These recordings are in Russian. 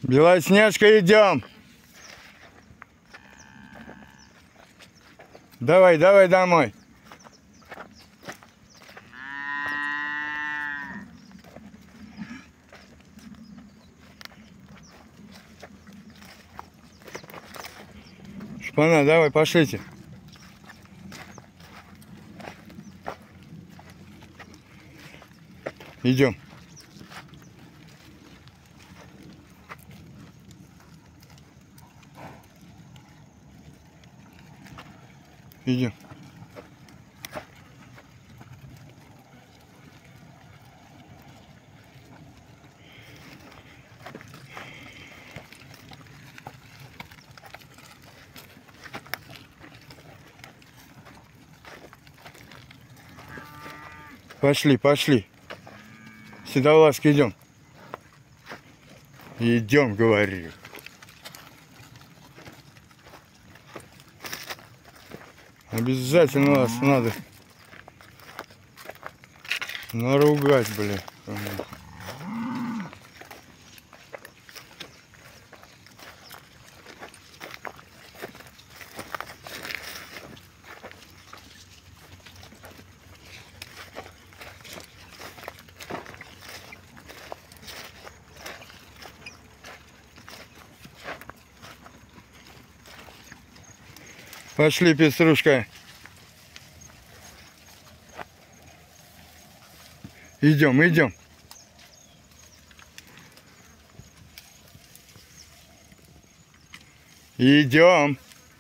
Белоснежка, идем. Давай, давай домой. Шпана, давай, пошлите. Идем. Идем. Пошли, пошли. Седовласки, идем. Идем, говорю. Обязательно вас надо наругать, блин. Пошли, пеструшка. Идем, идем. Идем.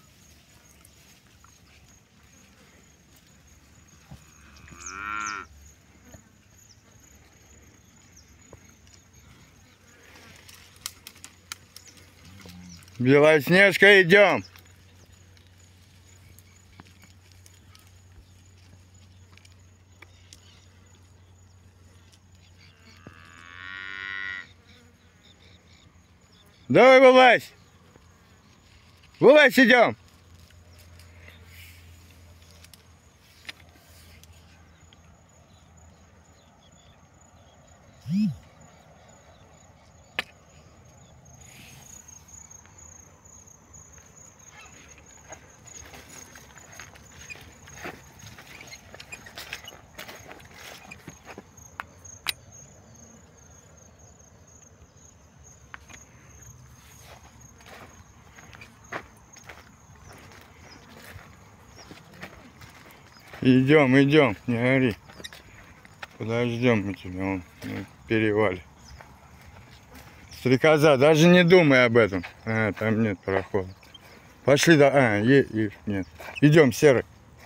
Белоснежка, идем. Давай, вылазь. Вылазь, идем. Идем, идем, не ори. Подождем мы тебя, он перевалит. Стрекоза, даже не думай об этом. А, там нет прохода. Пошли, да. А, нет. Идем, серый.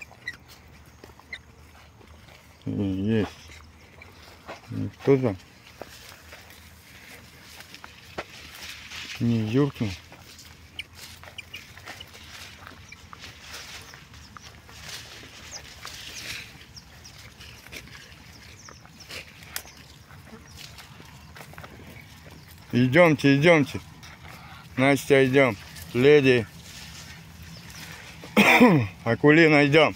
Есть. Кто там? Не юркнул. Идемте, идемте. Настя, идем. Леди. Акулина, идем.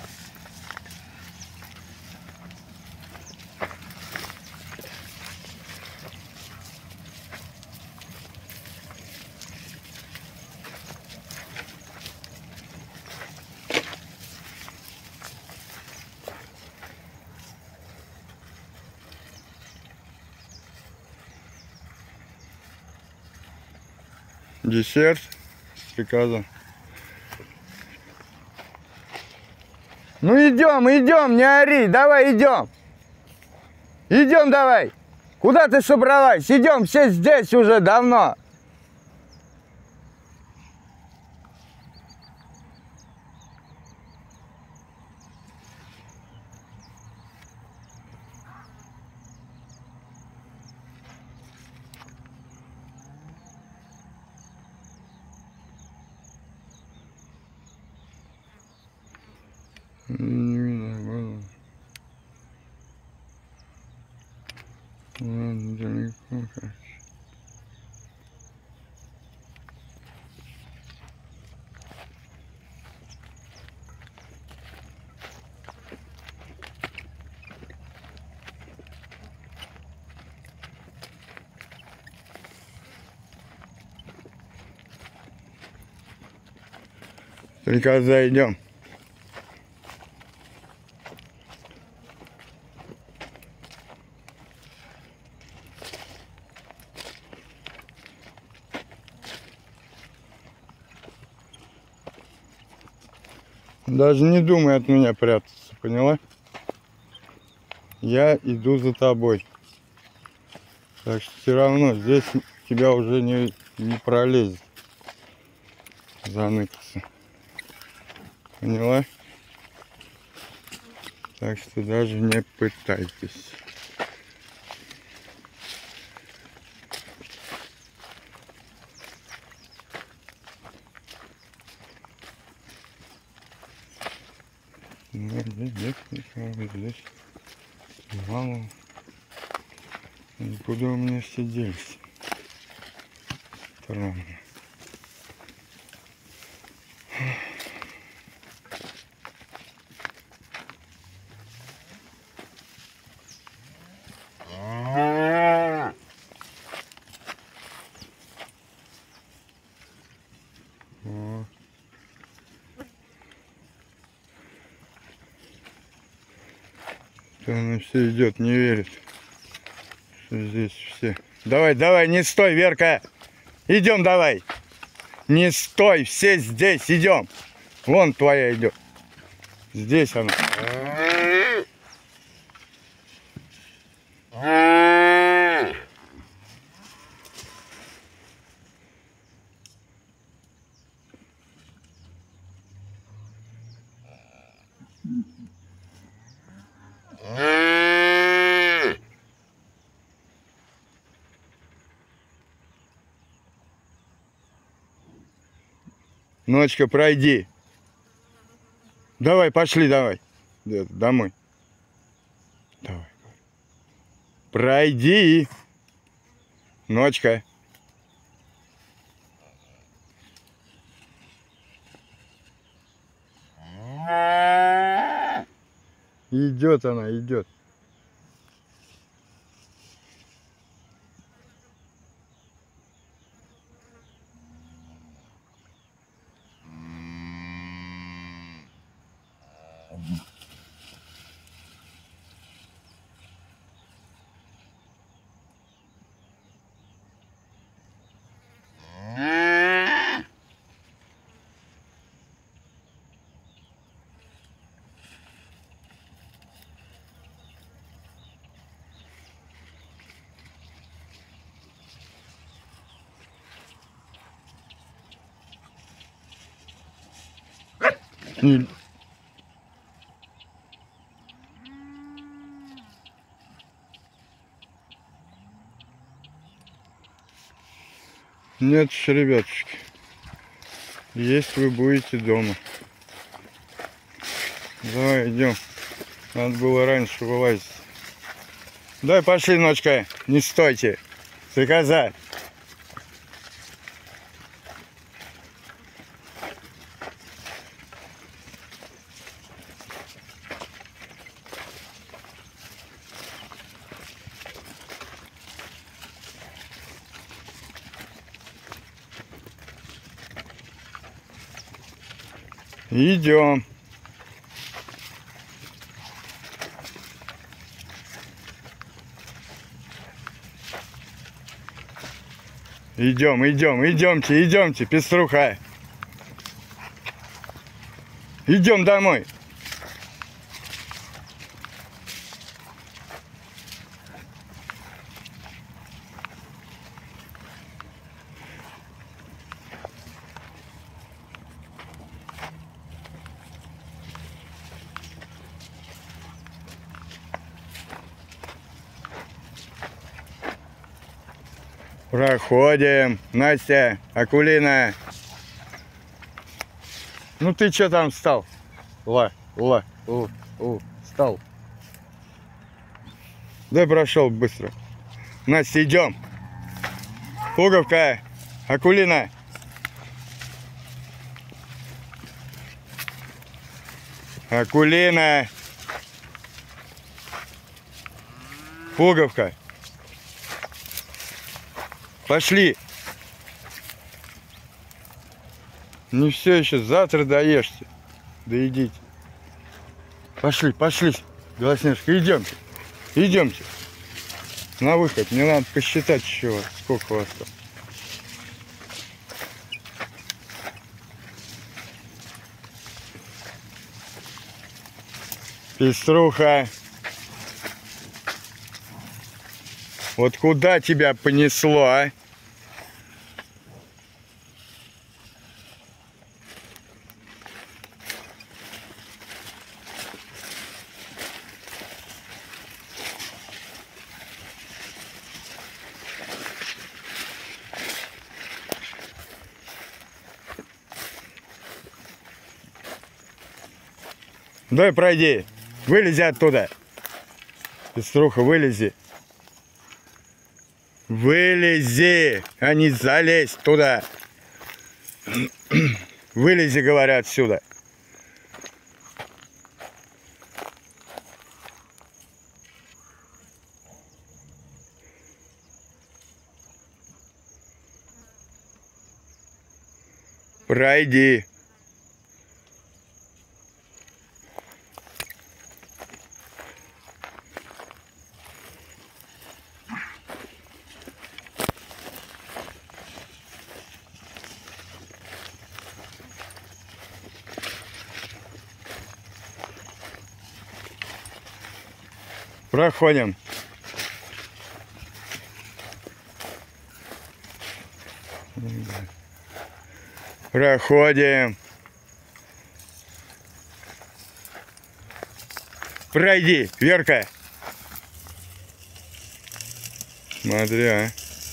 Десерт приказа. Ну идем, идем, не ори, давай идем. Идем давай. Куда ты собралась? Идем, все здесь уже давно. Стрекоза, идем. Даже не думай от меня прятаться, поняла? Я иду за тобой. Так что все равно здесь тебя уже не пролезет. Заныкаться. Поняла? Так что даже не пытайтесь. Здесь мало. Куда у меня все делись? Странно. Она все идет, не верит, что здесь все. Давай, давай, не стой, Верка. Идем, давай. Не стой, все здесь, идем. Вон твоя идет. Здесь она. Ночка, пройди. Давай, пошли, давай. Домой. Давай. Пройди. Ночка. Идет она, идет. Нет, ребятушки, есть вы будете дома. Давай, идем. Надо было раньше вылазить. Давай, пошли, Ночка. Не стойте. Стрекоза. Идем. Идемте, пеструха. Идем домой. Проходим. Настя, Акулина. Ну ты что там встал? Встал. Дай прошел быстро. Настя, идем. Пуговка, Акулина. Акулина. Пуговка. Пошли. Не все еще, завтра доешьте. Да идите. Пошли, пошли, Белоснежка, идемте. Идемте. На выход. Мне надо посчитать еще, сколько у вас там. Пеструха. Вот куда тебя понесло, а? Давай пройди. Вылези оттуда. Пеструха, вылези. Вылези, а не залезь туда. Вылези, говорят, отсюда. Пройди. Проходим. Проходим. Пройди, Верка. Смотри, а.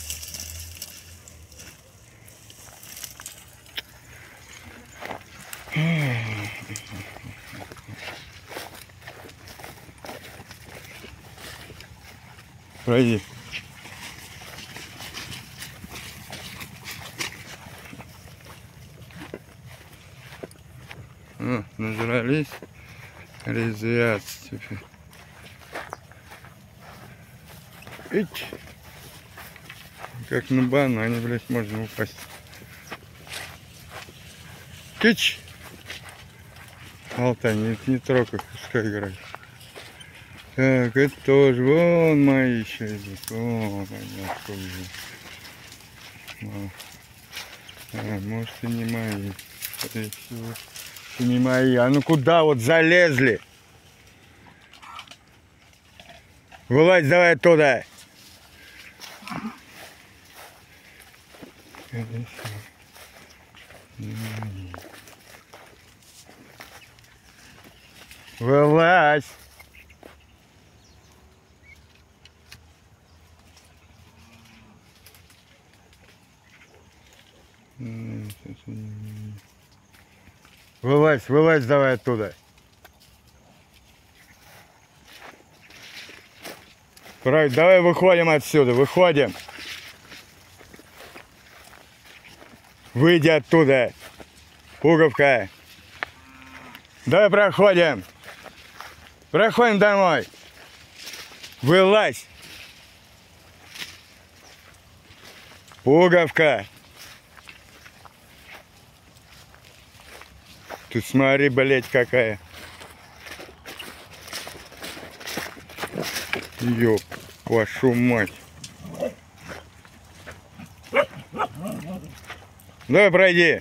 Пройди. О, нажрались. Резвятся теперь. Ить. Как на банане, блядь, можно упасть. Кич. Алтай, не трогай, пускай играет. Так, это тоже. Вон мои еще здесь. О, понятно. А, может и не мои. Скорее всего, и не мои. А ну куда вот залезли? Вылазь давай оттуда. Вылазь. Вылазь, вылазь давай оттуда. Давай выходим отсюда, выходим. Выйди оттуда. Пуговка. Давай проходим. Проходим домой. Вылазь. Пуговка. Ты смотри, блять, какая. Ёп, вашу мать. Давай пройди.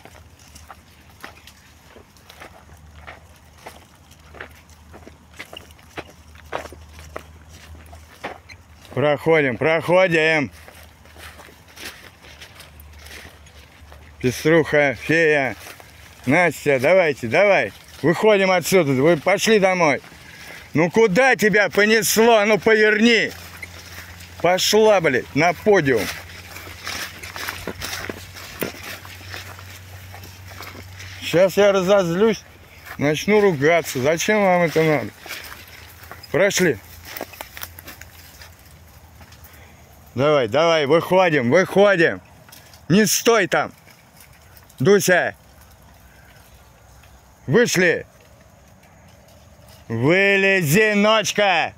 Проходим, проходим. Пеструха, фея, Настя, давайте, давай. Выходим отсюда, вы пошли домой. Ну куда тебя понесло? Ну поверни. Пошла, блядь, на подиум. Сейчас я разозлюсь, начну ругаться. Зачем вам это надо? Прошли. Давай, давай, выходим, выходим. Не стой там. Дуся. Вышли. Вылези, ночка.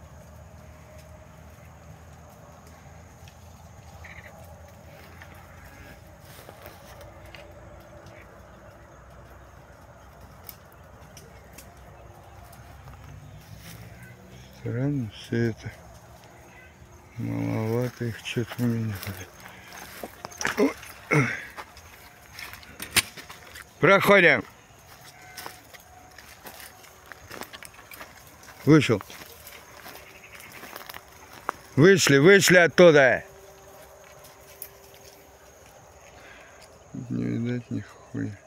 Странно все это. Маловато их что-то у меня. Проходим. Вышел. Вышли оттуда. Не видать нихуя.